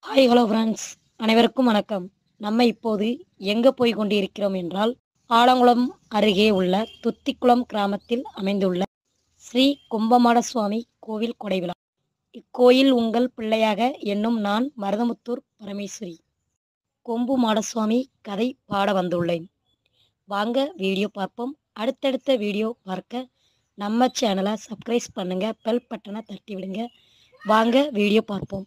Hi hello friends, அனைவருக்கும் வணக்கம். நம்ம இப்போது எங்கே போய் கொண்டிருக்கிறோம் என்றால், ஆலங்குளம் அருகே உள்ள துத்திக்குளம் கிராமத்தில் அமைந்துள்ள ஸ்ரீ கும்பமாட சுவாமி கோவில் கொடைவிழா. இக்கோயில் உங்கள் பிள்ளையாக என்னும் நான் மருதமுத்தூர் பரமேஸ்வரி கொம்பு மாடசுவாமி கதை பாட வந்துள்ளேன். வாங்க வீடியோ பார்ப்போம். அடுத்தடுத்த வீடியோ பார்க்க நம்ம சேனலை சப்ஸ்கிரைப் பண்ணுங்க, பெல் பட்டனை தட்டி விடுங்க. வாங்க வீடியோ பார்ப்போம்.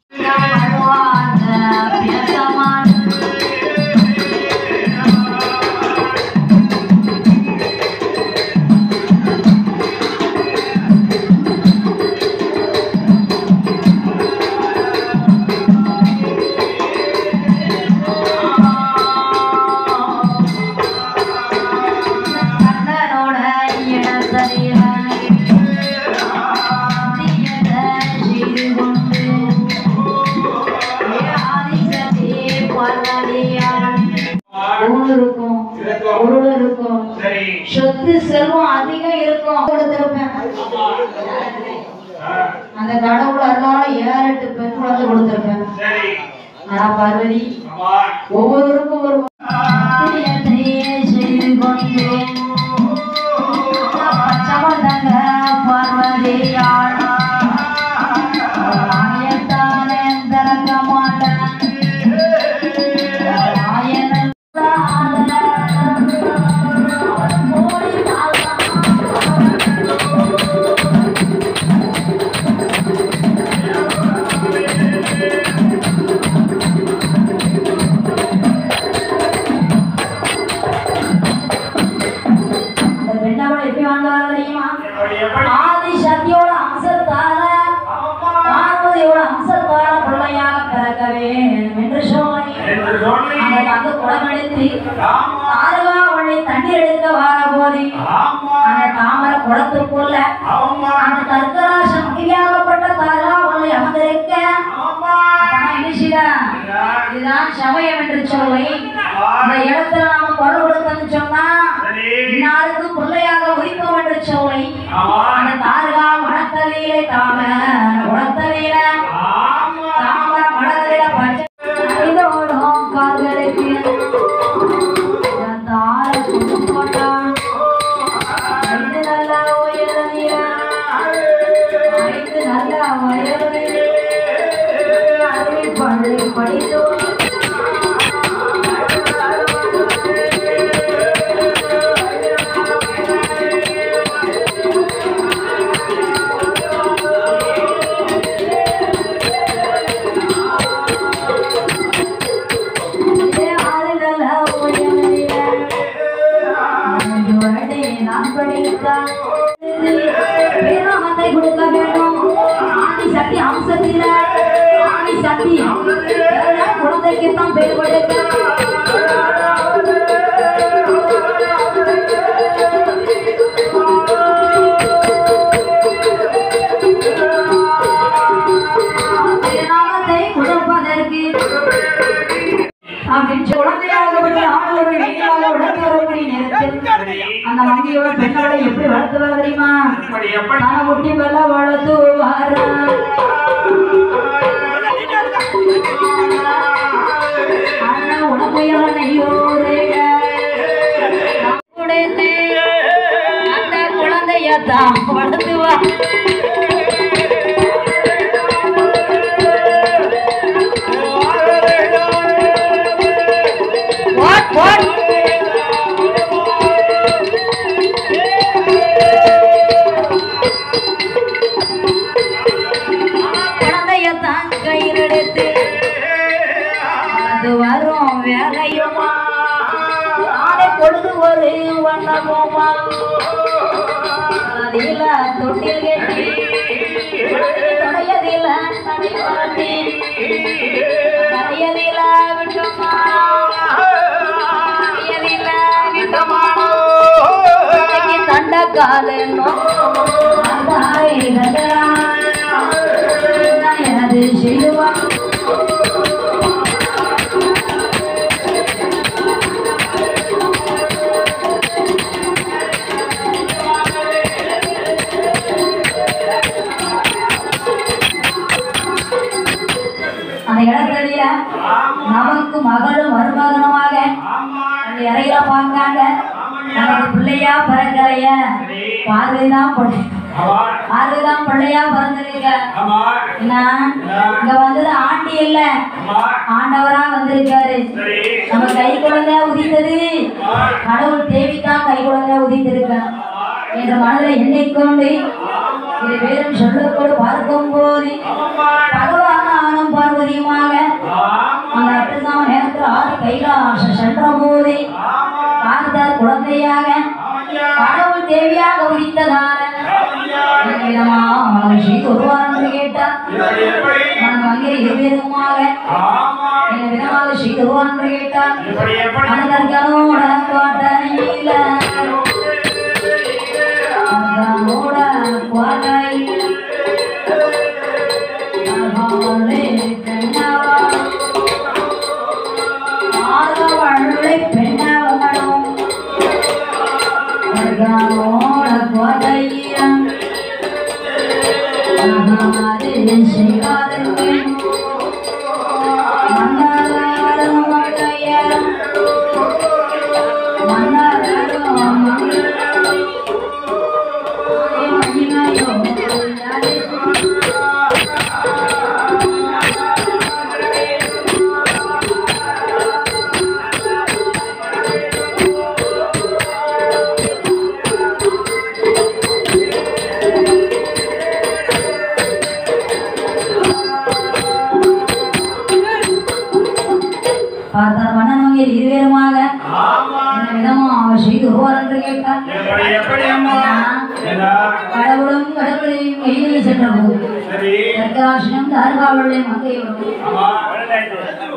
சொத்து செல்வம் அதிகம் இருக்கும் கொடுத்திருப்பேன். அந்த கடவுள் அருளால 7-8 பெண் குழந்தை கொடுத்திருப்பேன். ஆனா பார்வதி ஒவ்வொருவருக்கும் ஒரு செய்து கொண்டு பச்சமந்தங்க பார்வதியாள் ஆயத்தானே திறக்க மாட்டேன். ஆதிசக்தியோட அம்சத்தால பார்வதியோட அம்சத்தால பிள்ளையாக பிறக்க வேண்டும் என்று சொல்லி அந்த குடமெடுத்து தாரகாவளி தண்ணீர் எடுக்க வர போது அந்த தாமரை குளத்துக்குள்ள அந்த தர்க்கராசம் முடியாகப்பட்ட தாரகாவளி அமர்ந்திருக்க இதுதான் சமயம் என்று சொல்லி இந்த இடத்துல நாம குரல் கொடுத்தன்னு சொன்னா இன்னாருக்கு பிள்ளையாக உயிர்ப்போம் என்று சொல்லி அந்த தாரகா மணத்தலையிலே உணத்தலையில தாமர மணத்தலையில பச்சையோடும் கால்களுக்கு தார போட்டான். ஐந்து நல்லா உயர்ந்தீரா, ஐந்து நல்லா உயர்ந்தீரா, அதை படித்தோம். பேராமத்தை கொடுக்க வேண்டும். ஆதிசக்தி அம்சத்தில ஆதிசக்தி குழந்தைக்குத்தான் பேர் கொடுக்க. பேராமத்தை கொடுப்பதற்கு அந்த மங்கியோட பெண்ணோட எப்படி வளர்த்து வர தெரியுமா? முட்டி வெள்ள வளர்த்து வர அந்த குழந்தையத்தான் வளர்த்துவா. குழந்தையத்தான் கையில் எடுத்து அது வரும் வேலையுமா ஆடை பொழுது ஒரு வண்ணமுமா அதில தொட்டில் கட்டி தொடையதில தனி பரத்தி தலையதில விட்டமா தண்ட காலு எனது செய்வான். அந்த வழியில நமக்கு மகளும் மருமகனுமாக இறையில பார்க்காங்க. நமக்கு பிள்ளையா பிறக்கலைய பார்வைதான் பார்வைதான் பிள்ளையா பிறந்திருக்க. இங்க வந்தது ஆண்டி இல்ல, ஆண்டவரா வந்திருக்காரு. நம்ம கை குழந்தையா உதித்தது கடவுள் தேவிதான் கை குழந்தையா உதித்திருக்க என்ற மனதில் எண்ணிக்கொண்டு இது வேறும் சொல்லக்கூட பார்க்கும் போது பகவானும் பார்வதியுமாக அந்த அட்டுதான் நேரத்தில் ஆதி கைலாச சென்ற போது பார்த்தார் குழந்தையாக கடவுள் தேவியாக உதித்ததான ஒருவாரம் கேட்டார். மனம் அங்கே இருவேதுமாக என்ன விதமாக செய்துவான் கேட்டார். மனதற்கனோட கோட்டையில பெண்ணாவனும் கோட்டையிலம் செய்வாருக்கு மன்னரும் மங்கையரும் மன்னரும் மகிமையோ பார்த்தார். மன்னன் இருவேருமாக விதமா அவர் செய்து வருவார் என்று கேட்டார். கடவுளும் கடவுளையும் கையிலே சென்ற போது தர்காசினம் தார்காவளையும் மங்கையோடும்